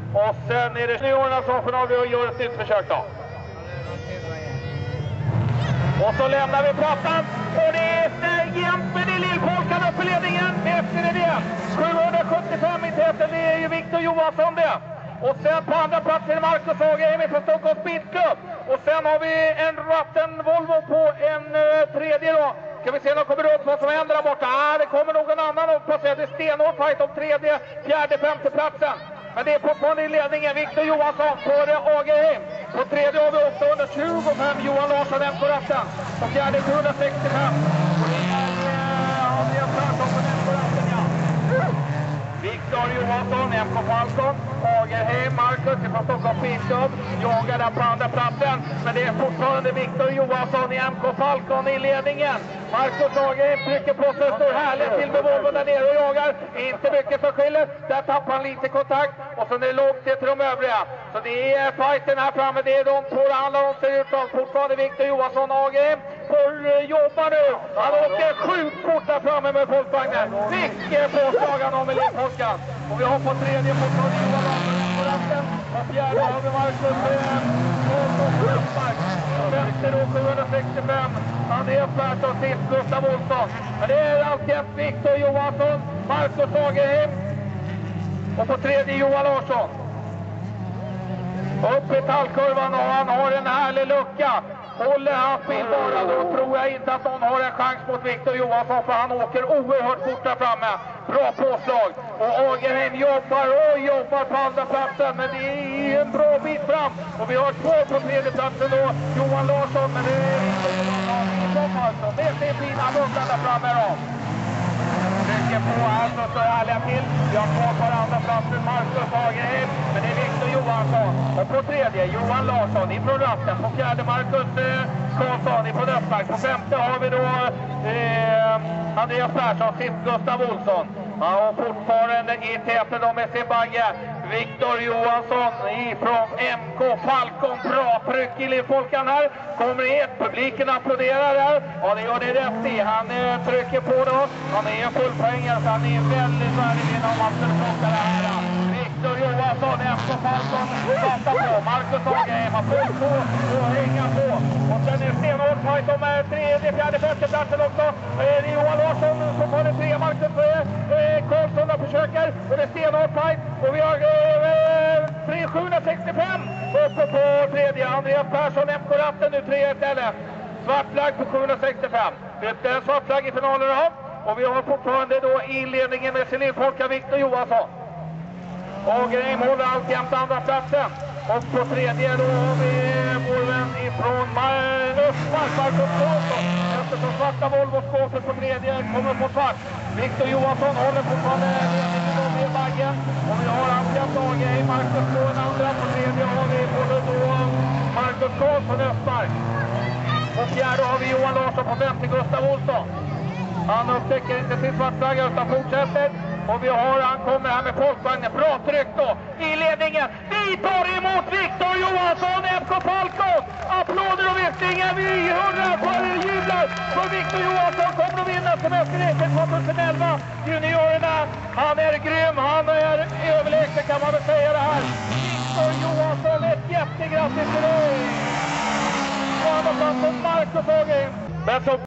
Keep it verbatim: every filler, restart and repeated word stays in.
Och sen är det juniorerna som får av och gör ett nytt försök då. Och så lämnar vi plattan. Och det är Jämpen i Lillpolkan upp i ledningen. Efter det sjuhundrasjuttiofem i täten, det är ju Victor Johansson det. Och sen på andra platsen är Marcus Ågren från Stockholms Speedclub. Och sen har vi en ratten Volvo på en uh, tredje då. Ska vi se om de kommer upp vad som händer där borta. Ah, det kommer någon annan upp på sig. Det är stenhård fight om tredje, fjärde, femte platsen. Men det är fortfarande i ledningen Victor Johansson före Ågren. På tredje har vi åttahundratjugofem Johan Larsson M K-ratten. På fjärde sjuhundrasextiofem. Och det är uh, Andreas Persson på M K-ratten, ja. Victor Johansson, M K Falcon, Ågerheim, Marcus från Stockholms Speedclub jagar där på andra platsen. Men det är fortfarande Victor Johansson i M K Falcon i ledningen. Marcus Ågerheim trycker på sig, står härligt till med Volvo där nere och jagar. Inte mycket som skiljer, där tappar han lite kontakt. Och så är det långt till de övriga. Så det är fighten här framme, det är de två det handlar om. Ser ut som fortfarande Victor Johansson och Ågerheim får jobba nu. Han åker sjukt fort där framme med folkvagnen. Vilken påslag han har med Lillpolkan. Och vi har på tredje fortfarande Johan Larsson på ratten. Och fjärde har vi Marcus Strömmark. Femte då sjuhundrasextiofem. Andreas Persson, sist Gustav Olsson. Men det är alltjämt Victor Johansson, Marcus Ågerheim. Och på tredje Johan Larsson. Upp i tallkurvan och han har en härlig lucka. Håller han bil bara, då tror jag inte att någon har en chans mot Victor Johansson, för han åker oerhört fort där framme. Bra påslag. Och Ågerheim jobbar och jobbar på andra platsen, men det är en bra bit fram. Och vi har två på tredje platsen då, Johan Larsson, men det är inte Johan Larsson. Det är sin fina lucka där framme då. Trycker på här så står härliga till. Vi har kvar på andra platsen Marcus Ågerheim, men det är Victor Johansson. Och på tredje Johan Larsson ifrån ratten. På fjärde Marcus eh, Karlsson ifrån Östmark. På femte har vi då eh, Andreas Persson, sist Gustav Olsson. Ja, och fortfarande i täten då med sin bagge Victor Johansson ifrån M K Falcon. Bra tryck i Lillpolkan här. Kommer in, publiken applåderar där. Ja, det gör det rätt i. Han eh, trycker på då. Han är en fullpoängare, så han är väldigt värdig om man skulle plocka det här. Victor Johansson, M K Falcon, väntar på. Marcus Ågerheim har fullt på och hänga på. Och sen är det stenhård fight om tredje, fjärde, femte platsen också. Det är Johan Larsson som har det tre. Marcus eh, Karlsson försöker. Och det är stenhård fight. Och vi har eh, sjuhundrasextiofem uppe på tredje. Andreas Persson, M K-ratten nu tre istället. Svart flagg på sjuhundrasextiofem. Ytterligare svart flagg i finalen då. Och vi har fortfarande då inledningen med sin Lillpolka Victor Johansson. Ågerheim håller alltjämt andra platsen. Och på tredje då har vi vår vän ifrån Östmark, Marcus Karlsson. Eftersom svarta Volvo-skåpet på tredje kommer på svart. Victor Johansson håller fortfarande ledningen med baggen. Och vi har alltjämt Ågerheim, Marcus på en andra. På tredje har vi både då Marcus Karlsson, Östmark. På fjärde har vi Johan Larsson, på femte Gustav Olsson. Han upptäcker inte sin svartflagga utan fortsätter. Och vi har, han kommer här med folkvagnen. Bra tryck då i ledningen. Vi tar emot Victor Johansson, M K Falcon. Applåder och viftningar. Vi hurrar på jublar för Victor Johansson. Kommer att vinna semesterracet tjugoelva. Juniorerna, han är grym. Han är överlägsen, kan man väl säga det här. Victor Johansson, ett jättegrattis till dig. Och han har fått Marcus Ågerheim.